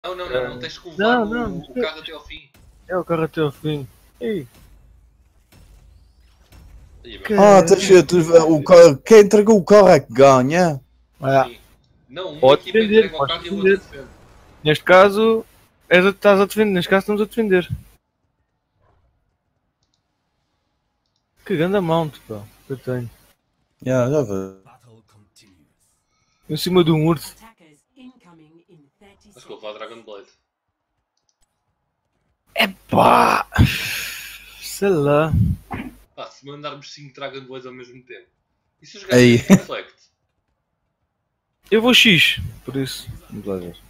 Não, tens que levar o carro até ao fim. É o carro até ao fim. Ei. Quem entregou o carro é que ganha. Sim. Não, uma Pode equipa defender, entrega o pode carro e a outra defender. defende. Neste caso, estás a defender. Neste caso, estamos a defender. Que grande mount, pá, que eu tenho. Já vi. Em cima de um urso. Mas vou levar Dragon Blade. Epá! Sei lá. Pá, se mandarmos 5 Dragon Blades ao mesmo tempo. E se os Ei. gajos Reflect? Eu vou X, por isso. Vamos lá ver.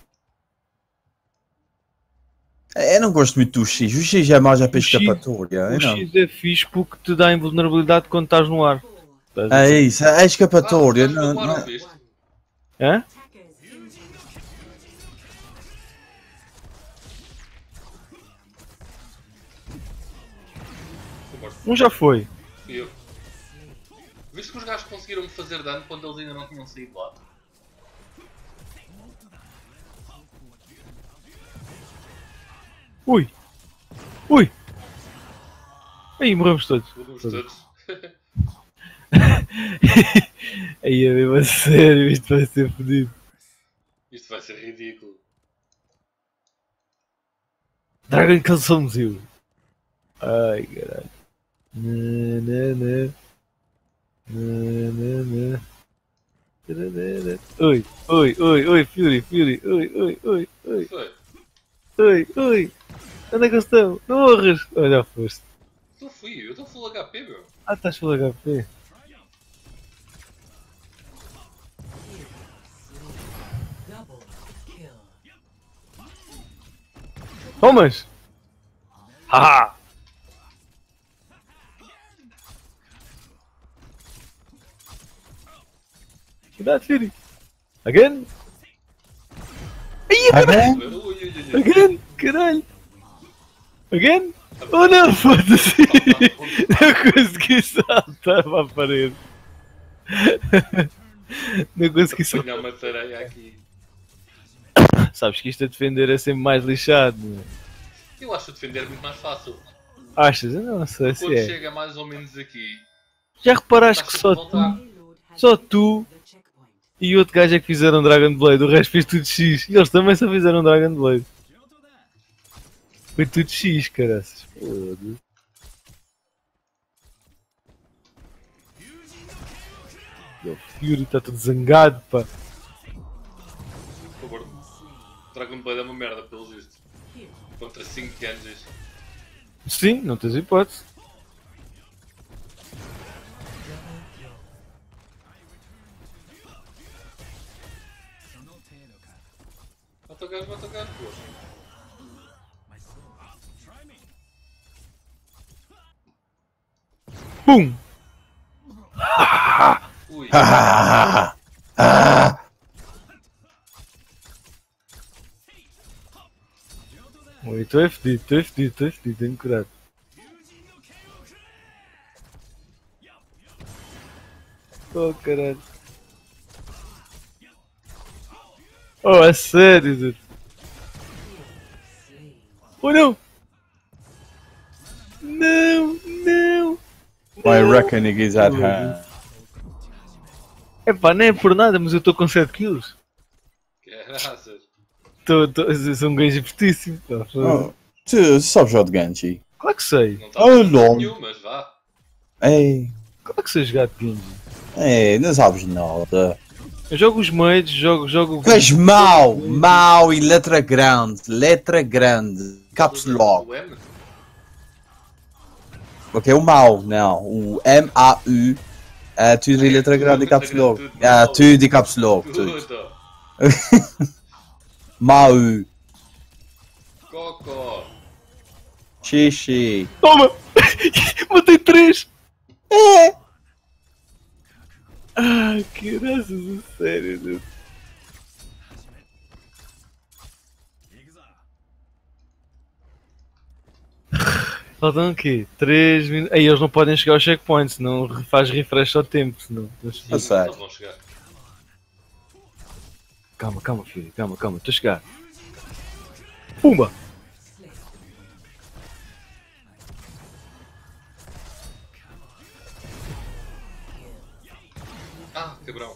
Eu não gosto muito do X. O X é mais a para O X- escapatória. O eu não. X é fixe porque te dá invulnerabilidade quando estás no ar. Estás a É ver? isso, é escapatória. Estás Não, no ar, não. ouviste? Hã? Um já foi. Fui eu. Viste que os gajos conseguiram me fazer dano quando eles ainda não tinham saído lá? Ui! Ui! Aí morremos todos. Morremos todos. Aí é mesmo a sério, isto vai ser fodido. Isto vai ser ridículo. Dragon Calçãozinho. Ai caralho. Nanana. Nanana. Nanana. Oi, oi, Fury. Oi. Foi. Oi. Onde é que eles estão? Não morres. Olha, foste. Então fui, eu estou full HP, meu. Ah, estás full HP. Thomas! Haha! Cuidado, Fury! Again! Again? Again! Caralho! Again? Oh não, foda-se! Não consegui saltar para a parede! Não consegui saltar. Apanhar uma tareia aqui. Sabes que isto a defender é sempre mais lixado, meu. Eu acho defender muito mais fácil. Achas? Eu não sei se Quando é. chega mais ou menos aqui, Já reparaste que estás sempre a voltar. só tu e outro gajo é que fizeram Dragon Blade, o resto fez tudo X. E eles também só fizeram Dragon Blade. Foi tudo X, caraças. Foda-se. O Fury está todo zangado, pá. Por favor. Dragon Blade é uma merda, pelo visto. Contra 5 Genjis. Sim, não tens hipótese. Mata o gajo, pô. Pum! Ui. Ui, estou fedido, tenho curado. Oh, caralho. Oh, é sério, dude. Oh, não! Não! I reckon he's at hand. Epá, não é por nada, mas eu estou com 7 kills. Graças. Sou um gajo fortíssimo. Pá, Oh, tu sabes jogar de Genji? claro que sei. Não está Oh, lol. nenhum, mas vá. Ei, Claro que sei jogar de Genji. não sabes nada. Eu jogo os maids, jogo... Tu és mau e letra grande, caps lock. O M? Ok, o mau, não, o M-A-U, tudo em letra grande e caps lock. Tudo de caps lock, tudo. Tudo. Mau, Coco. xixi. Toma! Matei 3! É. Ah, que graças a sério, Deus. Faltam o quê? 3 minutos. Aí eles não podem chegar ao checkpoint, senão faz refresh ao tempo. Senão... A sério. Eles vão chegar. Calma, filho, calma, estou a chegar. Pumba! Ah, cabrão.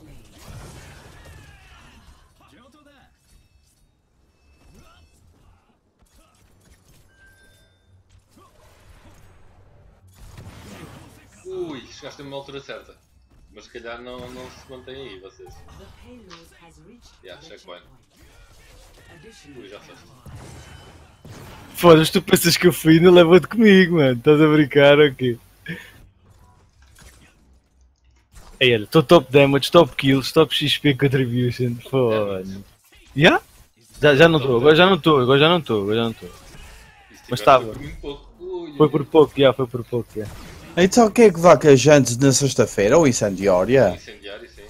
Ui, chegaste numa altura certa. Mas se calhar não se mantém aí, vocês. Yeah, checkpoint. Ui, já foste. Foda-se, tu pensas que eu fui e não leva-te comigo, mano. Estás a brincar ou quê? Ei, olha, estou top damage, top kills, top XP contribution. Foda-se. Já? Já não estou, agora já não estou, agora já não estou. Mas estava. Foi muito pouco. Ui, Foi por pouco, já, foi por pouco, já. Então o que é que vai com a gente na sexta-feira? Ou incendiária? Incendiário, sim.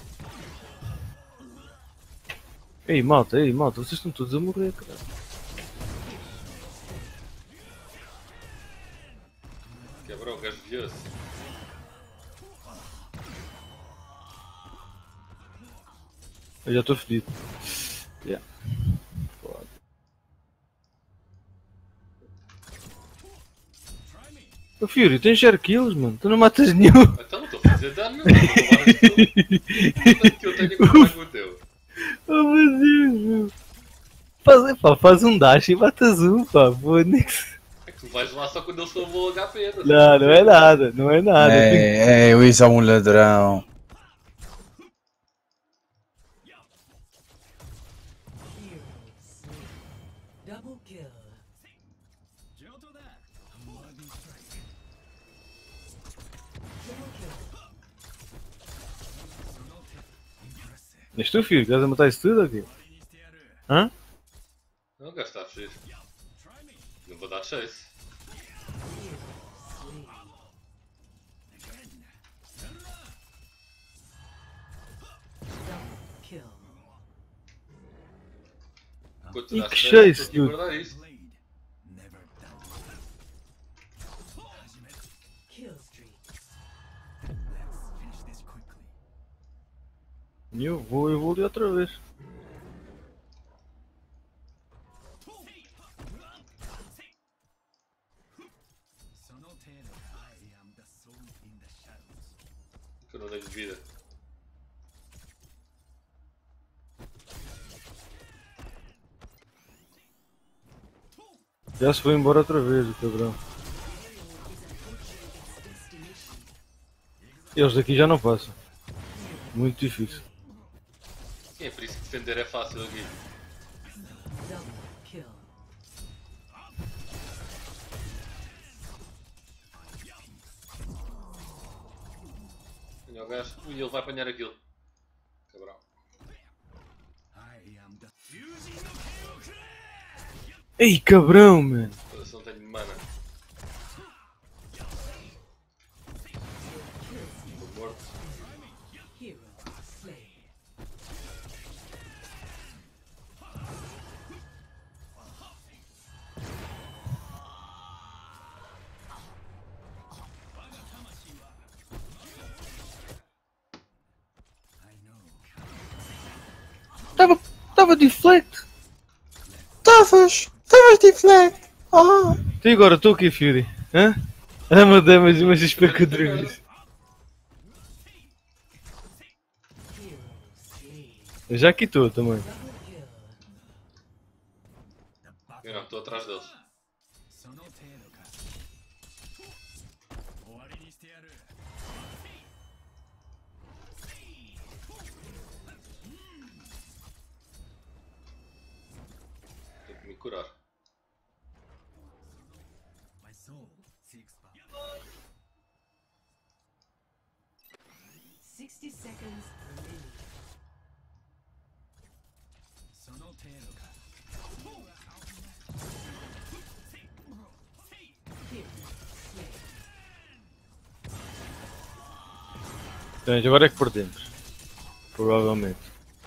Ei, malta, vocês estão todos a morrer, cara. Quebrou, o gajo desviou-se. Eu já estou fedido. Yeah. Foda. Ô Fury, tens 0 kills, mano. Tu não matas nenhum. Então não estou a fazer dano, não. Estou a levar aquilo. Que eu tenho que comparar com o teu. Oh meu Deus, meu. Faz um dash e matas um, pá. Foda-se. É que tu vais lá só quando eles estão low HP. Não é nada, não é nada. É, o Isa é um ladrão. Double kill. Mas tu, filho, estás a matar isso tudo aqui? Hã? Não, o gajo está a fugir. Não vou dar chase. Kill. Enquanto tu E dás que chase, chase, estou aqui a dude. guardar isto. Kill streak. E eu vou ali outra vez. Que eu não tenho vida. Já se foi embora outra vez, o cabrão. Eles daqui já não passam. Muito difícil. É por isso que defender é fácil aqui. Double kill. Olha o gajo. Ui, ele vai apanhar aquilo. Cabrão. Ei, cabrão, mano. Foda-se, não tenho mana. Estou morto. Hero slain. Tava deflect. Estavas deflect. Ah. E agora estou aqui, Fury. Hã? Ama damage, mas XP contribution. Hero slain. Eu já aqui estou também. Double kill. Eu não, estou atrás deles. Tenho que me curar. 60 seconds remaining. Hero slain. Então, agora é que perdemos. Provavelmente.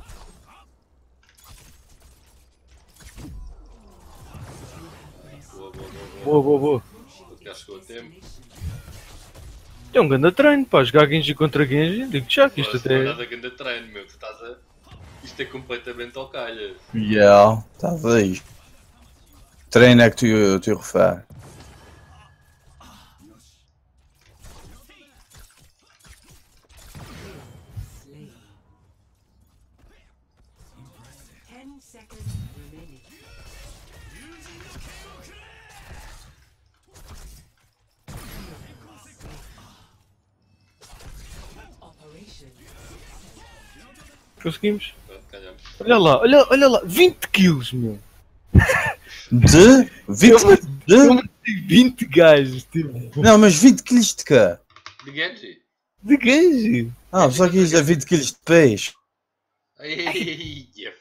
Boa. Já chegou a tempo. É um grande treino, pá. Jogar Genji contra Genji. Digo-te já que isto Isto não é até... nada grande treino, meu. Tu estás a... Isto é completamente ao calha. Yeah, talvez. treino é que tu referes? Slain. 10 seconds remaining. Operation. Conseguimos. Pronto, ganhamos. Olha lá, 20 kills, meu. De? 20 Eu de? matei 20 gajos, tipo, Não, mas 20 quilos de quê? De Genji. de gajo. Ah, só que isto é 20 quilos de peixe. Ai,